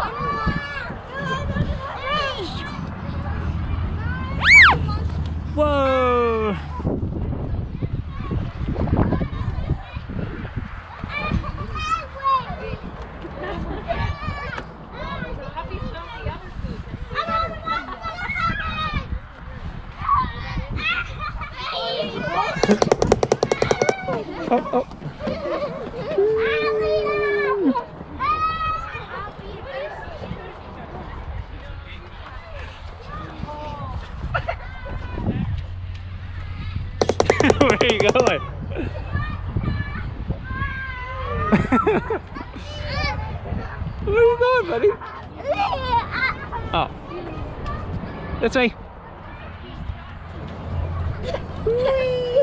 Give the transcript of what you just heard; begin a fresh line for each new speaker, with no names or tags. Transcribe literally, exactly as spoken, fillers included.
Whoa! Oh, oh. Where are you going? Where are you going, buddy? Oh. That's me.